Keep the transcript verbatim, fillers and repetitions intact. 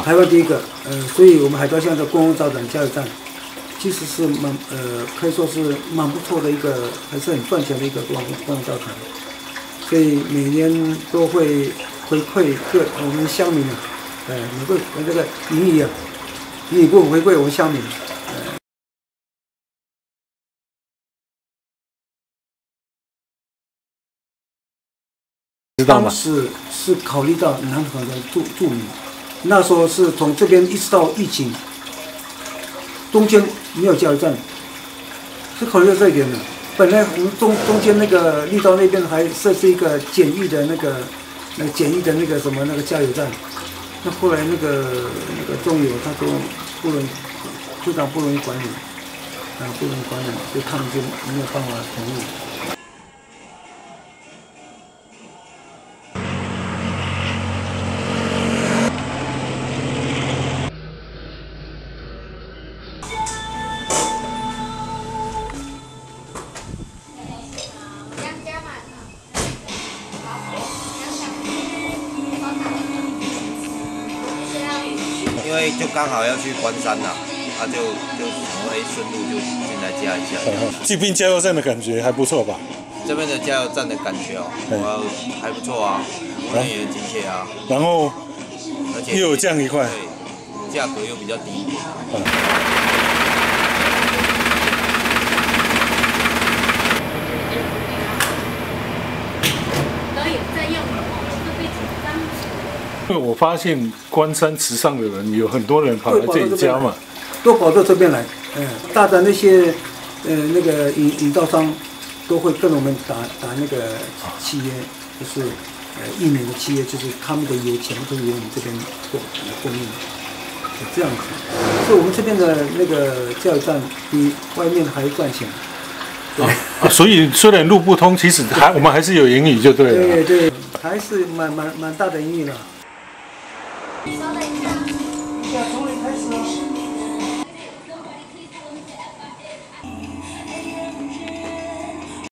啊，台湾第一个，呃，所以我们海盗乡的公共造船加油站，其实是蛮呃，可以说是蛮不错的一个，还是很赚钱的一个公共公共造船，所以每年都会回馈各我们乡民啊，呃，每个这个盈余啊，盈余部分回馈我们乡民。 知道吗？ 当时是考虑到南港的住住民，那时候是从这边一直到疫情，中间没有加油站，是考虑到这一点的。本来我们中中间那个绿岛那边还设置一个简易的那个那个简易的那个什么那个加油站，那后来那个那个中油他说不容易，非常不容易管理，啊不容易管理，所以他们就没有办法同意。 因为就刚好要去关山了，他、啊、就就想说，哎，顺路就进来加一下。 骑兵加油站的感觉还不错吧？ 这边的加油站的感觉哦，呃，还不错啊，服务人员亲切啊， 然后而且又有降一块， 对，价格又比较低一点。嗯因为我发现关山池上的人有很多人跑来这里加嘛， 都跑到这边来，嗯，大的那些呃那个引引造商都会跟我们打打那个契约，就是呃一年的契约，就是他们的油全部都由我们这边供供应，是这样子。所以我们这边的那个加油站比外面还赚钱。 啊啊，所以虽然路不通，其实还我们还是有盈余就对了。 对对，还是蛮蛮蛮大的盈余的。稍等一下，要从零开始哦。